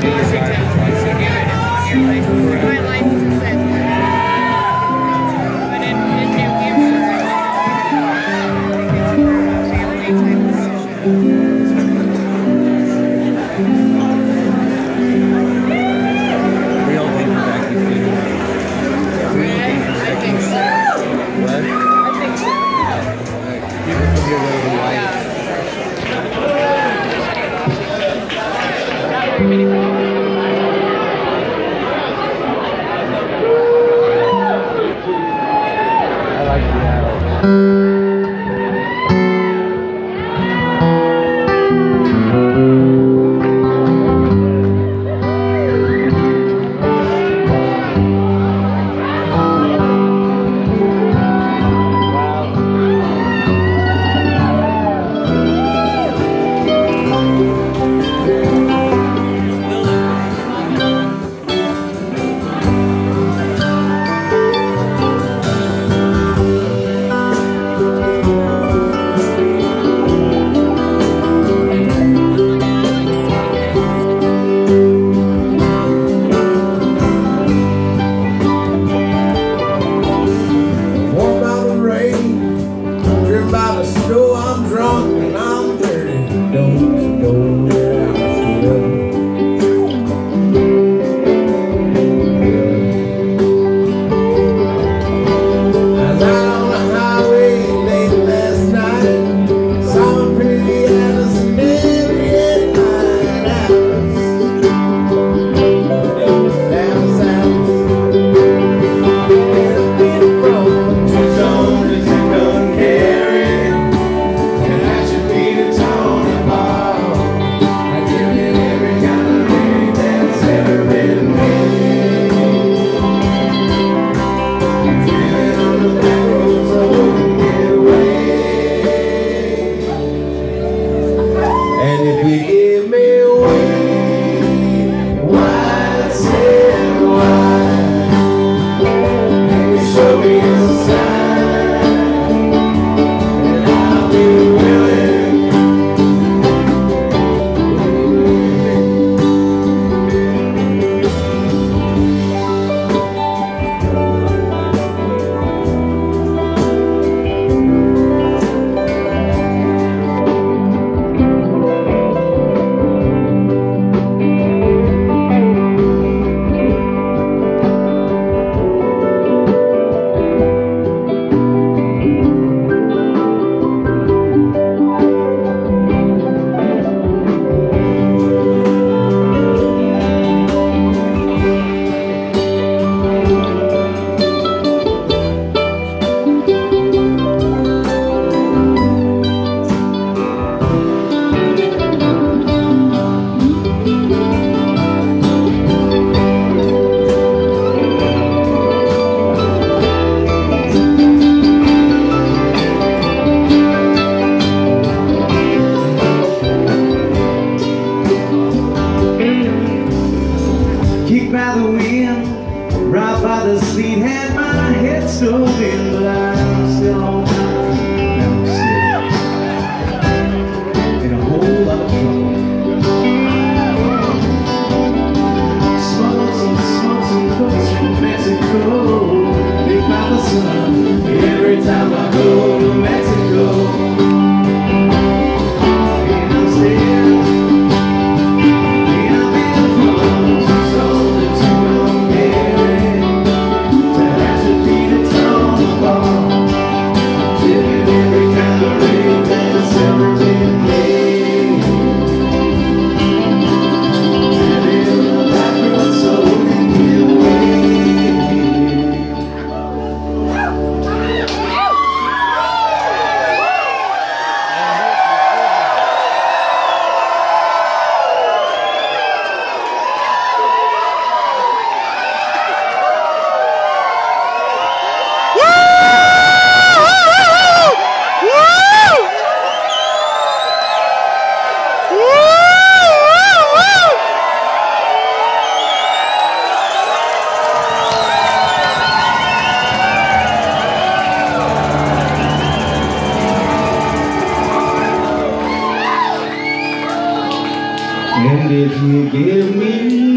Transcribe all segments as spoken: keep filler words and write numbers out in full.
And if you give me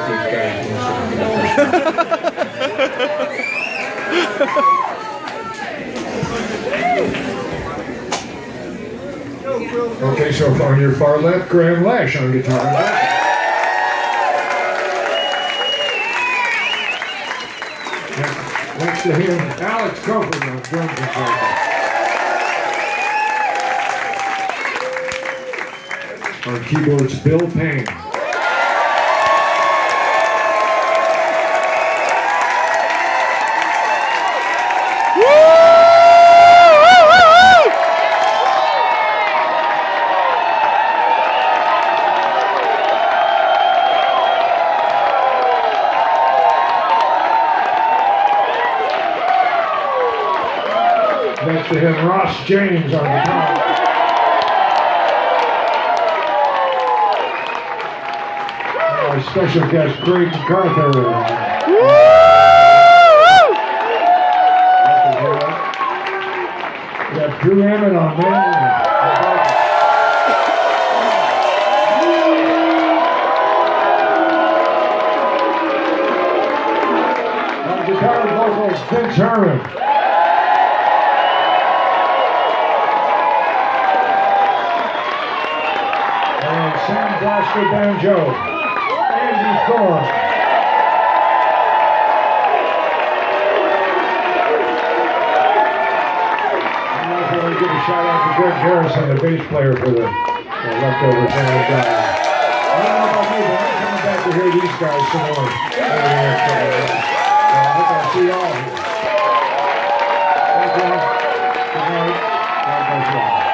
these guys Okay, so on your far left, Graham Lash on guitar. Next, next to him, Alex Copeland on drums and vocals. On keyboards, Bill Payne. Next to him, Ross James on guitar. Our special guest, Greg MacArthur. Woo! We got Drew Emmett on mandolin. On guitar and vocals, Vince Herman. Sam Blaster banjo, Andy Thorne. I also want to give a shout out to Greg Harrison, the bass player for the, the leftover band guys. I don't know about you, but I'm coming back to hear these guys some more over the next couple of years. So I hope I'll see y'all here. Thank you. Good night. God bless you all.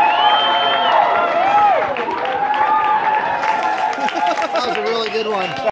That was a really good one.